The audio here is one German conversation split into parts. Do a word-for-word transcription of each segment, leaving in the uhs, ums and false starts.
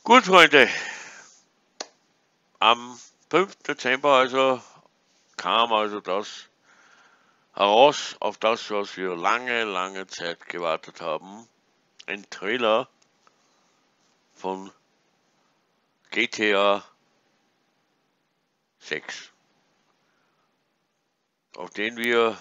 Gut, Freunde, am fünften Dezember also kam also das heraus, auf das, was wir lange, lange Zeit gewartet haben. Ein Trailer von G T A sechs, auf den wir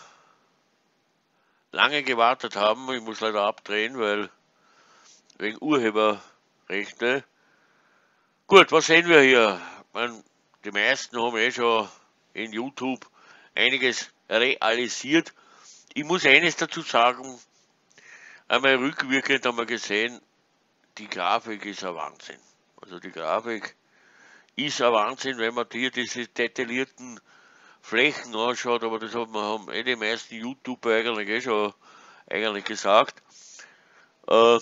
lange gewartet haben. Ich muss leider abdrehen, weil wegen Urheberrechte. Gut, was sehen wir hier? Man, die meisten haben eh schon in YouTube einiges realisiert. Ich muss eines dazu sagen, einmal rückwirkend haben wir gesehen, die Grafik ist ein Wahnsinn. Also die Grafik ist ein Wahnsinn, wenn man hier diese detaillierten Flächen anschaut, aber das haben, haben eh die meisten YouTuber eigentlich eh schon eigentlich gesagt. Äh,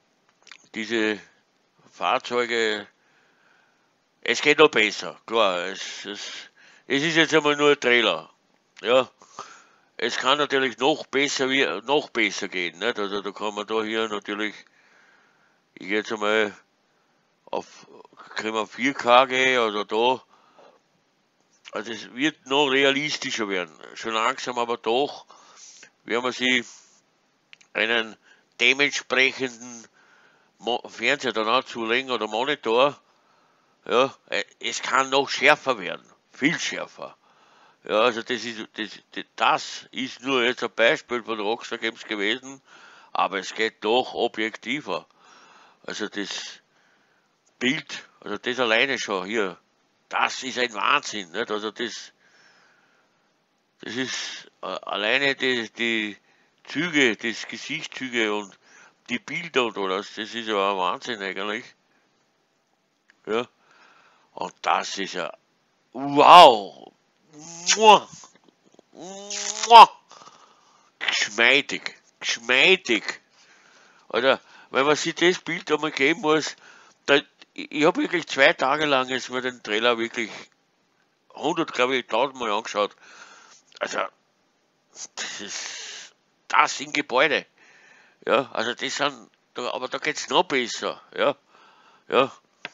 diese Fahrzeuge, es geht noch besser, klar, es, es, es ist jetzt einmal nur ein Trailer, ja. Es kann natürlich noch besser, wie, noch besser gehen, nicht? Also da kann man da hier natürlich, ich gehe jetzt einmal auf, können wir vier K gehen, also da, also es wird noch realistischer werden, schon langsam, aber doch werden wir sie einen dementsprechenden Mo Fernseher dann zulegen oder Monitor, ja, es kann noch schärfer werden, viel schärfer. Ja, also das ist, das, das ist nur jetzt ein Beispiel von Rockstar Games gewesen, aber es geht doch objektiver. Also das Bild, also das alleine schon hier, das ist ein Wahnsinn, nicht? Also das, das ist äh, alleine die, die Züge, das Gesichtszüge und die Bilder und alles, das ist ja ein Wahnsinn eigentlich. Ja, und das ist ja, wow, muah, muah, geschmeidig, geschmeidig. Alter, wenn man sich das Bild einmal geben muss, da, ich, ich habe wirklich zwei Tage lang jetzt mir den Trailer wirklich hundert, glaube ich, tausend Mal angeschaut. Also, das ist, das sind Gebäude. Ja, also das sind, da, aber da geht's noch besser. Ja, ja,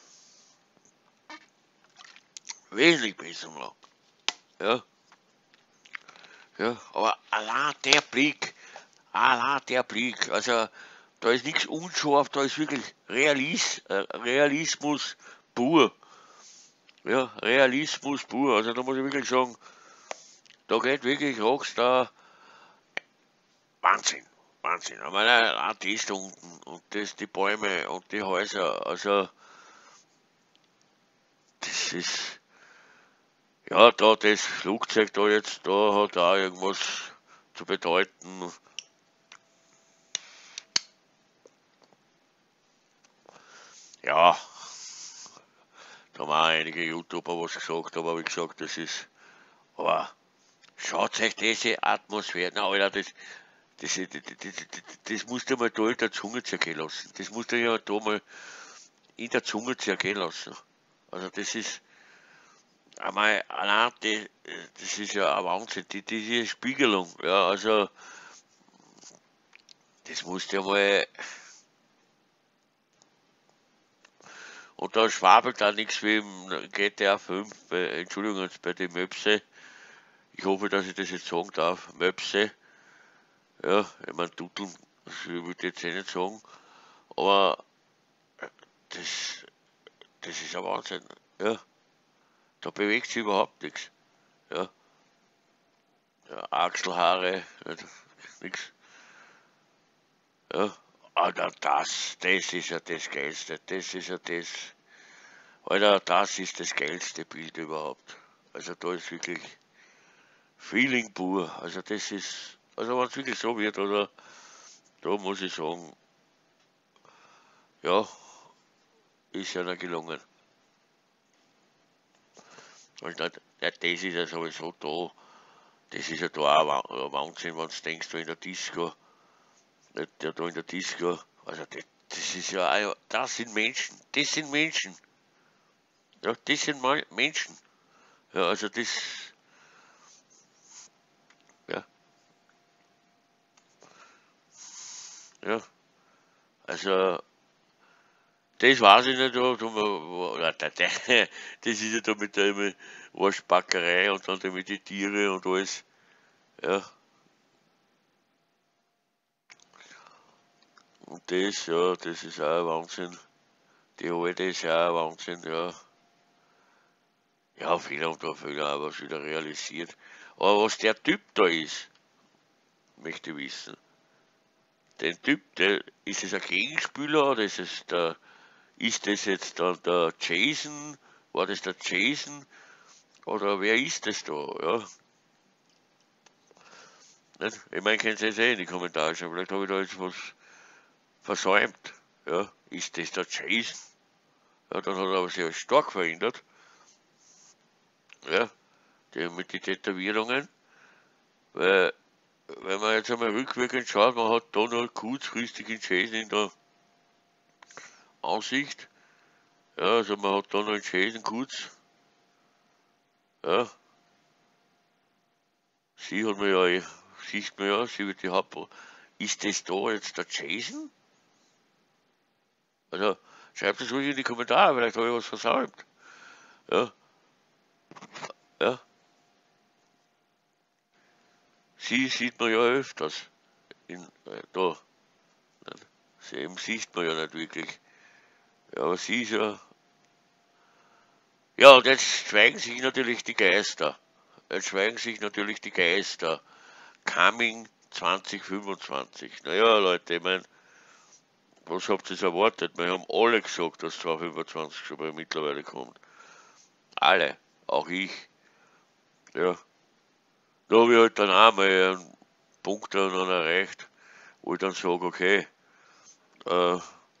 wesentlich besser noch. Ja, ja, aber allein der Blick, allein der Blick, also da ist nichts unscharf, da ist wirklich Realis, äh, Realismus pur. Ja, Realismus pur. Also da muss ich wirklich sagen, da geht wirklich Rockstar Wahnsinn. Wahnsinn. Ich meine, auch das da unten und das, die Bäume und die Häuser, also das ist, ja, da das Flugzeug da jetzt, da hat auch irgendwas zu bedeuten. Ja, da haben auch einige YouTuber was gesagt, aber wie gesagt, das ist, aber schaut euch diese Atmosphäre, na Alter, das, das, das, das, das, das musst du mal da in der Zunge zergehen lassen. Das musst du ja da mal in der Zunge zergehen lassen. Also das ist, einmal, allein, die, das ist ja ein Wahnsinn, die, diese Spiegelung, ja, also, das musst du ja mal, und da schwabelt da nichts wie im G T A fünf, bei, Entschuldigung, jetzt bei den Möpse, ich hoffe, dass ich das jetzt sagen darf, Möpse, ja, ich meine, Duteln, das würde ich jetzt eh nicht sagen, aber das, das ist ein Wahnsinn, ja, da bewegt sich überhaupt nichts, ja, ja Achselhaare, nichts. Ja, Alter, das, das ist ja das Geilste, das ist ja das, Alter, das ist das geilste Bild überhaupt. Also da ist wirklich Feeling pur, also das ist, also wenn es wirklich so wird, oder, da muss ich sagen, ja, ist ja noch gelungen. Und das, ja, das ist ja sowieso da, das ist ja da auch ein Wahnsinn, wenn du denkst, da in der Disco, nicht, ja, da in der Disco, also das, das ist ja, auch- das sind Menschen, das sind Menschen. Ja, das sind mal Menschen. Ja, also das, ja, ja, also Das weiß ich nicht, da, da, da, das ist ja da mit der Arschbackerei und dann mit den Tiere und alles. Ja, und das, ja, das ist auch ein Wahnsinn. Die alte ist auch ein Wahnsinn, ja. Ja, Fehler und da Fehler, aber was wieder realisiert. Aber was der Typ da ist, möchte ich wissen. Den Typ, der, ist es ein Gegenspieler oder ist es der, ist das jetzt dann der Jason? War das der Jason? Oder wer ist das da? Ja. Nicht? Ich meine, könnt ihr jetzt eh in die Kommentare schreiben. Vielleicht habe ich da jetzt was versäumt. Ja. Ist das der Jason? Ja, dann hat er aber sehr stark verändert. Ja. Der mit den Tätowierungen. Weil, wenn man jetzt einmal rückwirkend schaut, man hat da noch kurzfristig einen Jason in der Ansicht. Ja, also man hat da noch einen Jason kurz. Ja. Sie hat mir ja, eh- sieht man ja, sie wird die Haupt. Ist das da jetzt der Jason? Also, schreibt es ruhig in die Kommentare, vielleicht habe ich was versäumt. Ja, ja. Sie sieht man ja öfters. In, äh, da. Sie eben sieht man ja nicht wirklich. Ja, aber sie ist ja. Ja, und jetzt schweigen sich natürlich die Geister. Jetzt schweigen sich natürlich die Geister. Coming zwanzig fünfundzwanzig. Naja, Leute, ich meine, was habt ihr erwartet? Wir haben alle gesagt, dass zwanzig fünfundzwanzig schon mal mittlerweile kommt. Alle. Auch ich. Ja. Da habe ich halt dann auch mal einen Punkt dann erreicht, wo ich dann sage, okay, äh,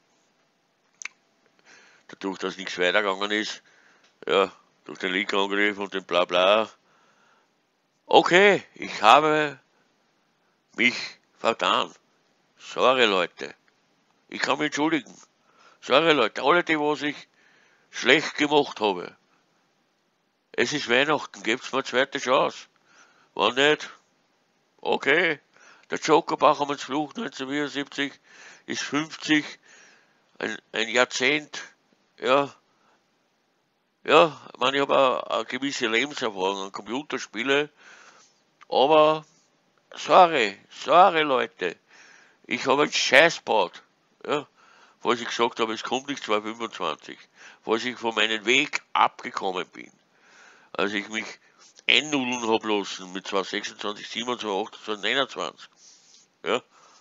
dadurch, dass nichts weitergegangen ist, ja, durch den linken Angriff und den Blabla, okay, ich habe mich vertan. Sorry, Leute. Ich kann mich entschuldigen. Sorry, Leute. Alle die, was ich schlecht gemacht habe. Es ist Weihnachten, gebt's mir eine zweite Chance. Wenn nicht, okay. Der Joker Bachmanns Fluch neunzehnhundertvierundsiebzig ist fünfzig, ein, ein Jahrzehnt, ja, ja, ich meine, ich habe auch eine gewisse Lebenserfahrung an Computerspiele, aber sorry, sorry Leute, ich habe einen Scheiß gebaut, ja, was ich gesagt habe, es kommt nicht zwanzig fünfundzwanzig, was ich von meinem Weg abgekommen bin, als ich mich einnullen habe lassen mit zwanzig sechsundzwanzig, siebenundzwanzig, achtundzwanzig, neunundzwanzig, ja.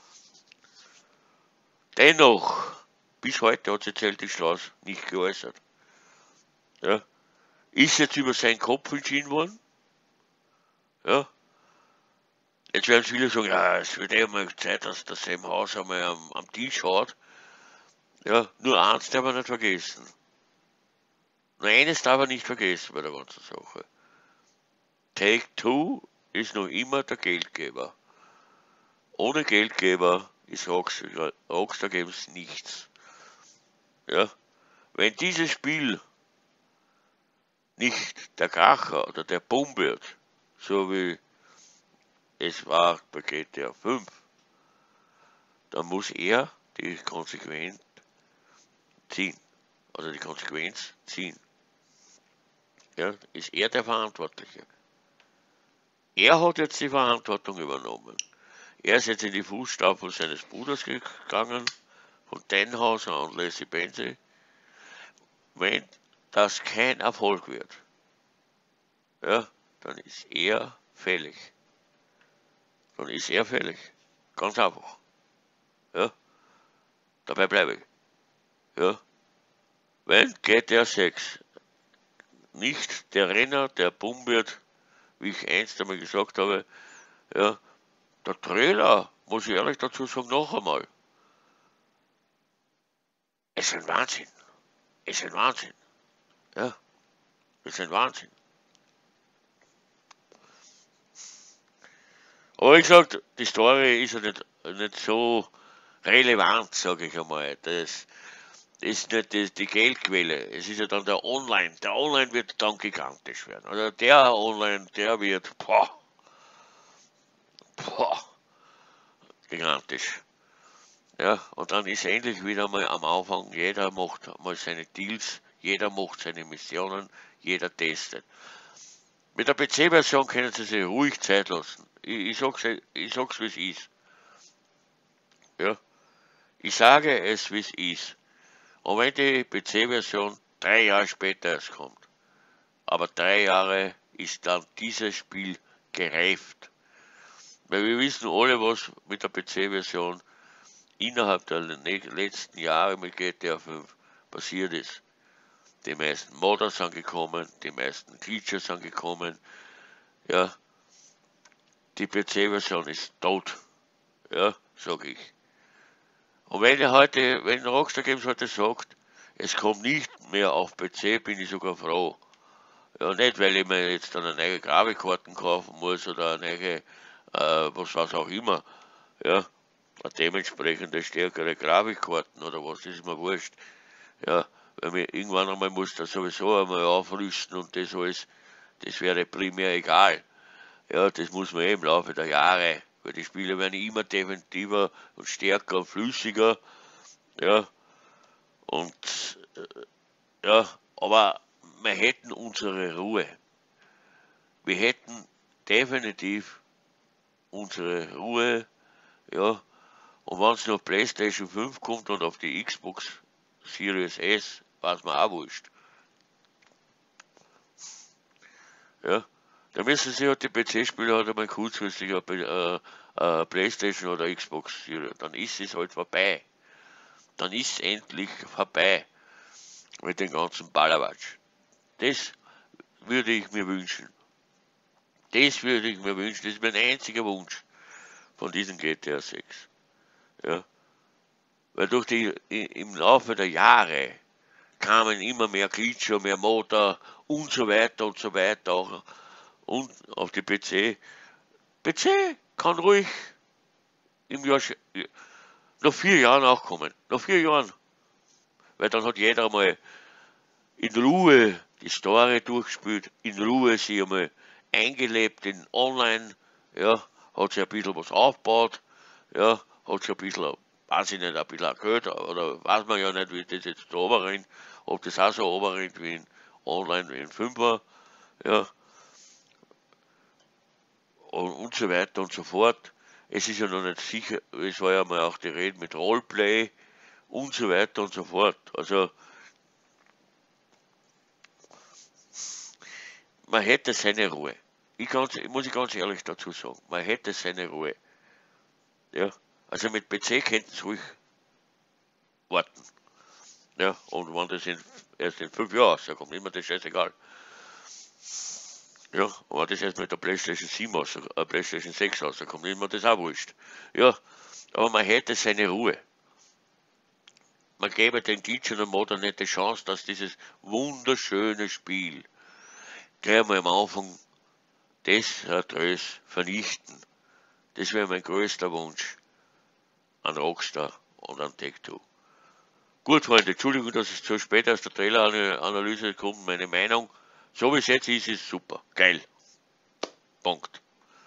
Dennoch, bis heute hat sich Celtic Strauß nicht geäußert. Ja. Ist jetzt über seinen Kopf entschieden worden? Ja. Jetzt werden viele sagen, ja, es wird eh mal Zeit, dass das im Haus einmal am, am Tisch hat. Ja, nur eins darf man nicht vergessen. Nur eines darf er nicht vergessen bei der ganzen Sache. Take-Two ist noch immer der Geldgeber. Ohne Geldgeber ist Rockstar, Rockstar Games nichts. Ja. Wenn dieses Spiel nicht der Kracher oder der Bumm wird, so wie es war bei G T A fünf, dann muss er die Konsequenz ziehen. Also die Konsequenz ziehen. Ja, ist er der Verantwortliche. Er hat jetzt die Verantwortung übernommen. Er ist jetzt in die Fußstapfen seines Bruders gegangen, von Tenhauser und Lassie Benzie. Wenn das kein Erfolg wird, ja, dann ist er fällig. Dann ist er fällig. Ganz einfach. Ja, dabei bleibe ich. Ja, wenn G T A sechs nicht der Renner, der Bumm wird, wie ich einst einmal gesagt habe, ja, der Trailer, muss ich ehrlich dazu sagen, noch einmal, ist ein Wahnsinn. Ist ein Wahnsinn. Ja, ist ein Wahnsinn. Aber wie gesagt, die Story ist ja nicht, nicht so relevant, sage ich einmal. Das ist nicht die, die Geldquelle. Es ist ja dann der Online. Der Online wird dann gigantisch werden. Also der Online, der wird, boah, boah, gigantisch. Ja, und dann ist endlich wieder mal am Anfang, jeder macht mal seine Deals, jeder macht seine Missionen, jeder testet. Mit der P C-Version können Sie sich ruhig Zeit lassen. Ich, ich sag's, ich sag's wie es ist. Ja, ich sage es wie es ist. Und wenn die P C-Version drei Jahre später erst kommt, aber drei Jahre ist dann dieses Spiel gereift. Weil wir wissen alle, was mit der P C-Version innerhalb der letzten Jahre mit G T A fünf passiert ist. Die meisten Modder sind gekommen, die meisten Glitcher sind gekommen, ja, die P C-Version ist tot, ja, sag ich. Und wenn er heute, wenn Rockstar Games heute sagt, es kommt nicht mehr auf P C, bin ich sogar froh. Ja, nicht, weil ich mir jetzt dann eine neue Grafikkarten kaufen muss oder eine neue, äh, was, was auch immer, ja, eine dementsprechende stärkere Grafikkarten oder was, ist mir wurscht. Ja, weil mir irgendwann einmal muss das sowieso einmal aufrüsten und das alles, das wäre primär egal. Ja, das muss man eben im Laufe der Jahre, weil die Spiele werden immer definitiver und stärker und flüssiger, ja, und äh, ja, aber wir hätten unsere Ruhe. Wir hätten definitiv unsere Ruhe, ja, und wenn es noch PlayStation fünf kommt und auf die Xbox Series S, war es mir auch wurscht. Ja, da müssen sie halt die P C-Spieler halt einmal kurzfristig äh, äh, PlayStation oder Xbox Series, dann ist es halt vorbei. Dann ist es endlich vorbei mit dem ganzen Ballerwatsch. Das würde ich mir wünschen. Das würde ich mir wünschen. Das ist mein einziger Wunsch von diesem G T A sechs. Ja. Weil durch die, im Laufe der Jahre kamen immer mehr Glitcher, mehr Motor und so weiter und so weiter auch und auf die P C. P C kann ruhig im Jahr, nach vier Jahren auch kommen. Nach vier Jahren. Weil dann hat jeder mal in Ruhe die Story durchgespielt, in Ruhe sich einmal eingelebt in Online, ja, hat sich ein bisschen was aufgebaut, ja, hat sich ein bisschen, weiß ich nicht, ein bisschen Geld, oder weiß man ja nicht, wie das jetzt da oberrennt, ob das auch so oberrennt wie in Online, wie in Fünfer, ja, und, und so weiter und so fort. Es ist ja noch nicht sicher, es war ja mal auch die Rede mit Roleplay und so weiter und so fort. Also, man hätte seine Ruhe. Ich, ganz, muss ich ganz ehrlich dazu sagen, man hätte seine Ruhe. Ja, also mit P C könnten Sie ruhig warten. Ja, und wenn das in, erst in fünf Jahren rauskommt, ist mir das scheißegal. Ja, und wenn das erst mit der PlayStation sieben raus, äh, PlayStation sechs rauskommt, ist mir das auch wurscht. Ja, aber man hätte seine Ruhe. Man gäbe den Teachern und Modern nicht die Chance, dass dieses wunderschöne Spiel gleich mal am Anfang desaströs vernichten. Das wäre mein größter Wunsch an Rockstar und an Take-Two. Gut, Freunde, Entschuldigung, dass es zu spät aus der Trailer-Analyse kommt. Meine Meinung, so wie es jetzt ist, ist super. Geil. Punkt.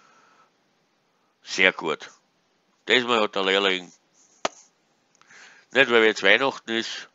Sehr gut. Diesmal hat der Lehrling, nicht weil jetzt Weihnachten ist,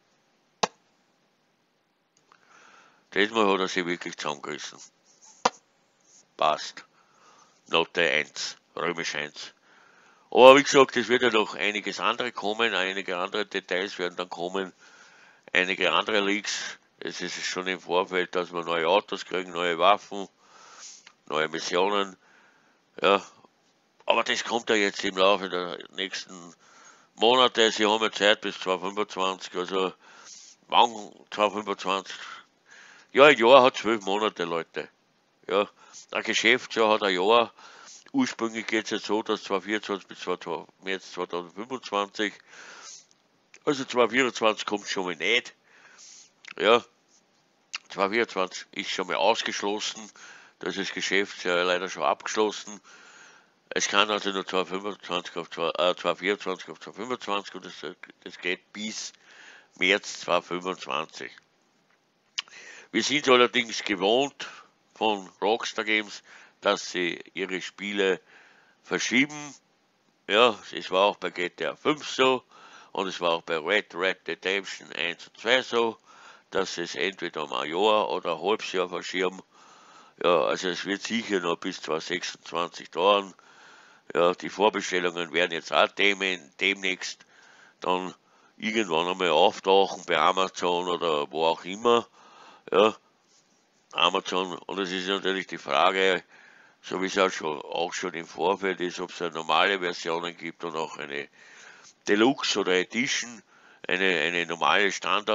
diesmal hat er sich wirklich zusammengerissen. Passt. Note eins, römisch eins. Aber wie gesagt, es wird ja noch einiges andere kommen, einige andere Details werden dann kommen, einige andere Leaks. Es ist schon im Vorfeld, dass wir neue Autos kriegen, neue Waffen, neue Missionen. Ja, aber das kommt ja jetzt im Laufe der nächsten Monate. Sie haben ja Zeit bis zweitausendfünfundzwanzig, also wann zweitausendfünfundzwanzig? Ja, ein Jahr hat zwölf Monate, Leute. Ja, ein Geschäftsjahr hat ein Jahr. Ursprünglich geht es jetzt so, dass zweitausendvierundzwanzig bis März zweitausendfünfundzwanzig, also zweitausendvierundzwanzig kommt schon mal nicht. Ja, zweitausendvierundzwanzig ist schon mal ausgeschlossen. Da ist das Geschäftsjahr leider schon abgeschlossen. Es kann also nur zweitausendfünfundzwanzig auf äh, zweitausendvierundzwanzig auf zweitausendfünfundzwanzig und das, das geht bis März zweitausendfünfundzwanzig. Wir sind allerdings gewohnt von Rockstar Games, dass sie ihre Spiele verschieben. Ja, es war auch bei G T A fünf so. Und es war auch bei Red Red Redemption eins und zwei so, dass es entweder um ein Jahr oder ein halbes Jahr verschieben. Ja, also es wird sicher noch bis zweitausendsechsundzwanzig dauern. Ja, die Vorbestellungen werden jetzt auch demnächst dann irgendwann einmal auftauchen bei Amazon oder wo auch immer. Ja, Amazon. Und es ist natürlich die Frage, so wie es auch schon, auch schon im Vorfeld ist, ob es eine normale Versionen gibt und auch eine Deluxe oder Edition, eine, eine normale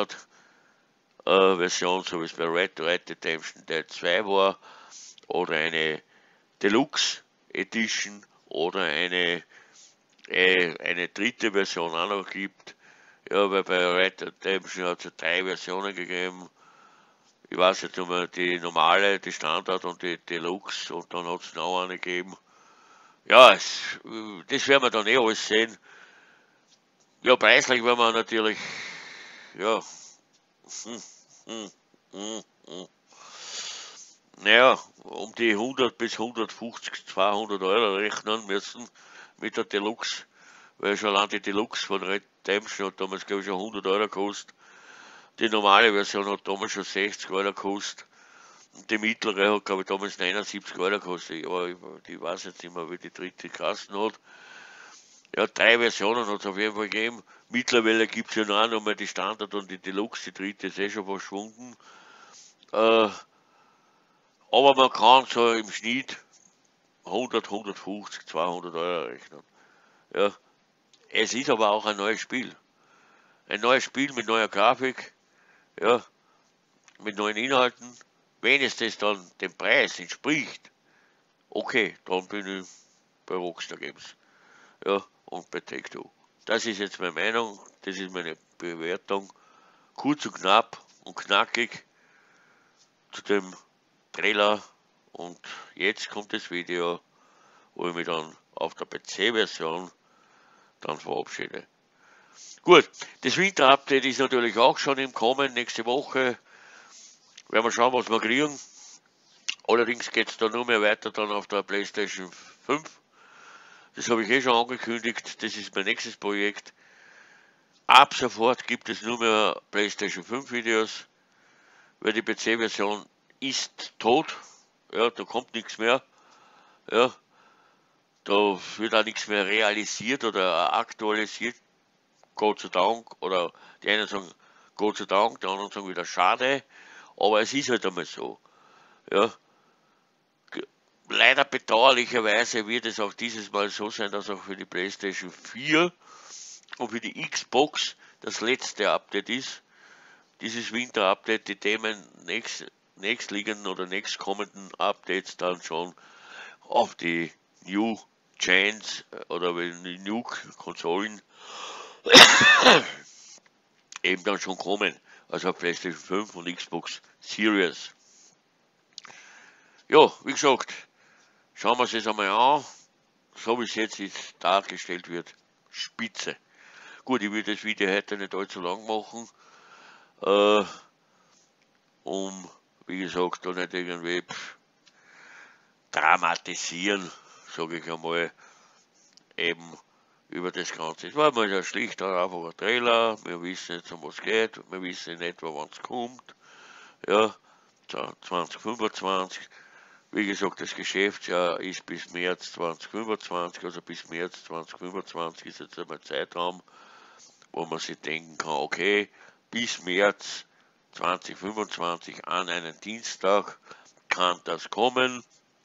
Standard-Version, äh, so wie es bei Red Red Redemption zwei war, oder eine Deluxe Edition oder eine, äh, eine dritte Version auch noch gibt. Ja, weil bei Red Redemption hat es ja drei Versionen gegeben. Ich weiß jetzt nur die normale, die Standard und die Deluxe, und dann hat es noch eine gegeben. Ja, es, das werden wir dann eh alles sehen. Ja, preislich werden wir natürlich, ja, hm, hm, hm, hm. Naja, um die hundert bis hundertfünfzig, zweihundert Euro rechnen müssen mit der Deluxe, weil schon allein die Deluxe von Redemption hat damals, glaube ich, schon hundert Euro gekostet. Die normale Version hat damals schon sechzig Euro gekostet. Und die mittlere hat, glaube ich, damals neunundsiebzig Euro gekostet. Aber ich, ich weiß jetzt nicht mehr, wie die dritte Kasten hat. Ja, drei Versionen hat es auf jeden Fall gegeben. Mittlerweile gibt es ja noch einmal die Standard und die Deluxe. Die dritte ist eh schon verschwunden. Äh, aber man kann so im Schnitt hundert, hundertfünfzig, zweihundert Euro rechnen. Ja, es ist aber auch ein neues Spiel. Ein neues Spiel mit neuer Grafik. Ja, mit neuen Inhalten. Wenn es das dann dem Preis entspricht, okay, dann bin ich bei Rockstar Games. Ja, und bei Take-Two. Das ist jetzt meine Meinung, das ist meine Bewertung. Kurz und knapp und knackig zu dem Trailer. Und jetzt kommt das Video, wo ich mich dann auf der P C-Version dann verabschiede. Gut, das Winter-Update ist natürlich auch schon im Kommen. Nächste Woche werden wir schauen, was wir kriegen. Allerdings geht es da nur mehr weiter dann auf der PlayStation fünf. Das habe ich eh schon angekündigt. Das ist mein nächstes Projekt. Ab sofort gibt es nur mehr PlayStation fünf Videos, weil die P C-Version ist tot. Ja, da kommt nichts mehr. Ja, da wird auch nichts mehr realisiert oder aktualisiert. Gott sei Dank. Oder die einen sagen Gott sei Dank, die anderen sagen wieder schade. Aber es ist halt einmal so. Ja, leider bedauerlicherweise wird es auch dieses Mal so sein, dass auch für die PlayStation vier und für die Xbox das letzte Update ist. Dieses Winter-Update, die Themen nächst, nächstliegenden oder nächstkommenden Updates dann schon auf die New Gens oder die New Konsolen eben dann schon kommen. Also auf PlayStation fünf und Xbox Series. Ja, wie gesagt, schauen wir uns das einmal an. So wie es jetzt ist, dargestellt wird, spitze. Gut, ich will das Video heute nicht allzu lang machen, äh, um, wie gesagt, da nicht irgendwie pff, dramatisieren, sage ich einmal, eben über das Ganze. Es war mal ein schlichter, einfacher Trailer, wir wissen jetzt, um was es geht, wir wissen in etwa, wann es kommt, ja, zwanzig fünfundzwanzig. Wie gesagt, das Geschäftsjahr ist bis März zwanzig fünfundzwanzig, also bis März zwanzig fünfundzwanzig ist jetzt einmal Zeitraum, wo man sich denken kann, okay, bis März zwanzig fünfundzwanzig an einen Dienstag kann das kommen.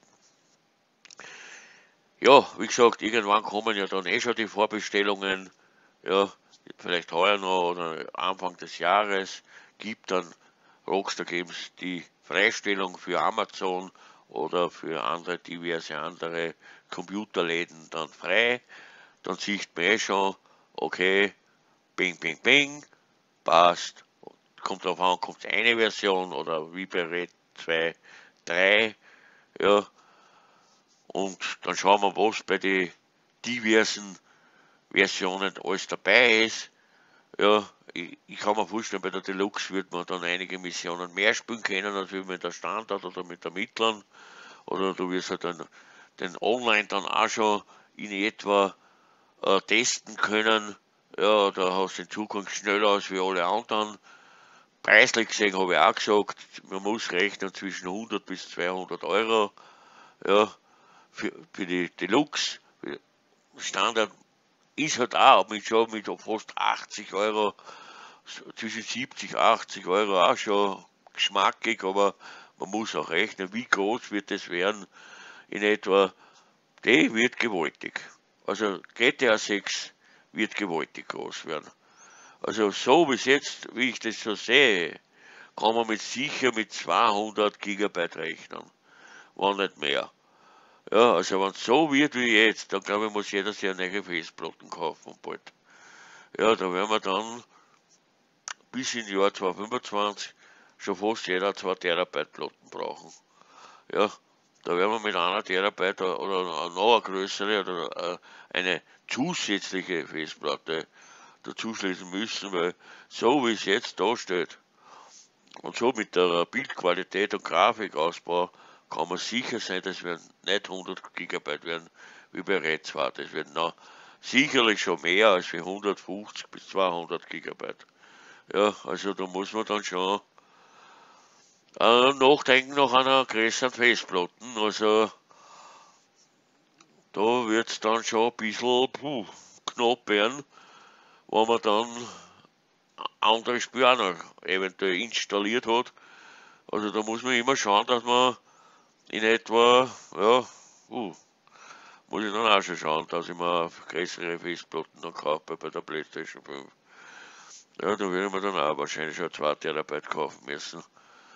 Ja, wie gesagt, irgendwann kommen ja dann eh schon die Vorbestellungen, ja, vielleicht heuer noch oder Anfang des Jahres, gibt dann Rockstar Games die Freistellung für Amazon oder für andere, diverse andere Computerläden dann frei. Dann sieht man eh schon, okay, bing, bing, bing, passt. Kommt darauf an, kommt eine Version oder wie bei Red zwei, drei, ja. Und dann schauen wir, was bei den diversen Versionen alles dabei ist. Ja, ich, ich kann mir vorstellen, bei der Deluxe wird man dann einige Missionen mehr spielen können, als wie mit der Standard oder mit der mittleren. Oder du wirst halt dann den Online dann auch schon in etwa äh, testen können. Ja, da hast du in Zukunft schneller aus wie alle anderen. Preislich gesehen habe ich auch gesagt, man muss rechnen zwischen hundert bis zweihundert Euro. Ja, für, für die Deluxe. Standard ist halt auch mit schon mit fast achtzig Euro, zwischen siebzig, achtzig Euro auch schon geschmackig, aber man muss auch rechnen, wie groß wird es werden in etwa. Die wird gewaltig. Also G T A sechs wird gewaltig groß werden. Also so wie es jetzt, wie ich das so sehe, kann man mit sicher mit zweihundert Gigabyte rechnen, wenn nicht mehr. Ja, also wenn es so wird wie jetzt, dann glaube ich, muss jeder sich eine neue Festplatten kaufen bald. Ja, da werden wir dann bis ins Jahr zweitausendfünfundzwanzig schon fast jeder zwei Terabyte Platten brauchen. Ja, da werden wir mit einer Terabyte oder noch eine größere oder eine zusätzliche Festplatte dazuschließen müssen, weil so wie es jetzt da steht und so mit der Bildqualität und Grafikausbau kann man sicher sein, dass wir nicht hundert Gigabyte werden, wie bei RAID zwei. Das wird noch sicherlich schon mehr als für hundertfünfzig bis zweihundert Gigabyte. Ja, also da muss man dann schon äh, nachdenken nach einer größeren Festplatte. Also da wird es dann schon ein bisschen puh, knapp werden, wenn man dann andere Spiele auch noch eventuell installiert hat. Also da muss man immer schauen, dass man in etwa, ja, uh, muss ich dann auch schon schauen, dass ich mir größere Festplatten dann kaufe bei der PlayStation fünf. Ja, da würde man dann auch wahrscheinlich schon zwei Terabyte kaufen müssen.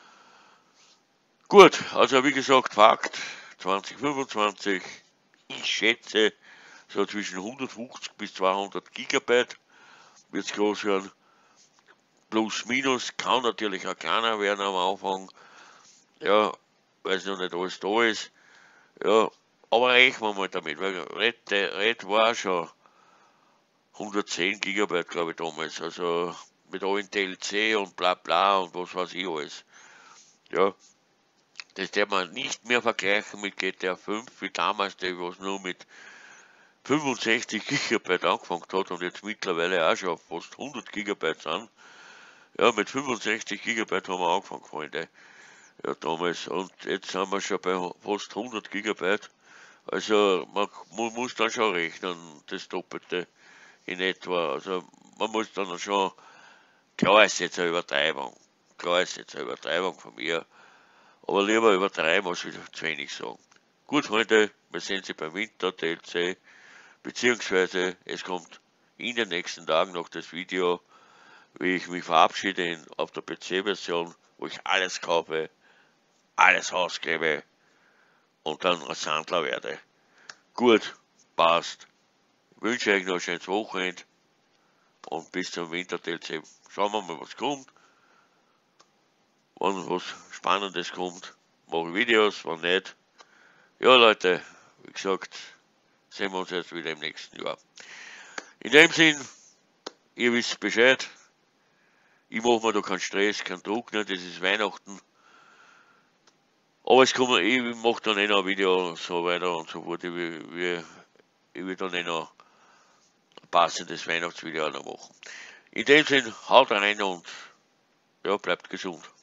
Gut, also wie gesagt, Fakt, zwanzig fünfundzwanzig, ich schätze so zwischen hundertfünfzig bis zweihundert Gigabyte wird es groß werden. Plus, minus, kann natürlich auch kleiner werden am Anfang. Ja, weil es noch nicht alles da ist. Ja, aber rechnen wir mal damit, weil Red, Red war schon hundertzehn Gigabyte, glaube ich, damals. Also mit allen D L C und bla bla und was weiß ich alles. Ja, das darf man nicht mehr vergleichen mit G T A fünf, wie damals, der was nur mit fünfundsechzig Gigabyte angefangen hat und jetzt mittlerweile auch schon auf fast hundert Gigabyte sind. Ja, mit fünfundsechzig Gigabyte haben wir angefangen, Freunde. Ja, damals. Und jetzt sind wir schon bei fast hundert Gigabyte. Also man, man muss dann schon rechnen, das Doppelte in etwa. Also man muss dann schon, klar ist jetzt eine Übertreibung. Klar ist jetzt eine Übertreibung von mir. Aber lieber übertreiben als wieder zu wenig sagen. Gut, Freunde, wir sehen Sie beim Winter D L C, beziehungsweise es kommt in den nächsten Tagen noch das Video, wie ich mich verabschiede in, auf der P C-Version, wo ich alles kaufe, alles ausgebe und dann ein Sandler werde. Gut, passt. Ich wünsche euch noch ein schönes Wochenende und bis zum Winter-D L C. Schauen wir mal, was kommt. Wenn was Spannendes kommt, mache ich Videos, wenn nicht. Ja, Leute, wie gesagt, sehen wir uns jetzt wieder im nächsten Jahr. In dem Sinn, ihr wisst Bescheid. Ich mache mir da keinen Stress, keinen Druck, nicht, das ist Weihnachten. Aber es kommt, ich mache dann eh noch ein Video und so weiter und so fort. Ich will, ich will dann eh noch ein passendes Weihnachtsvideo noch machen. In dem Sinn, haut rein und ja, bleibt gesund.